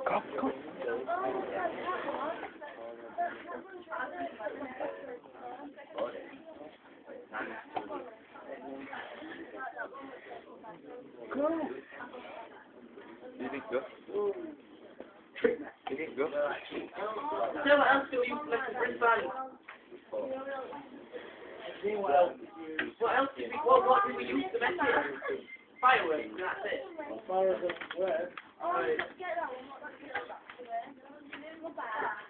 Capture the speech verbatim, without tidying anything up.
Go, go. Go. You think go? You think go? So what else do you like to bring back? What else? What else did we, what, what did we use to make it? Fireworks, that's it. Fireworks, where? Oh, let's get that one. Let's get that back to it.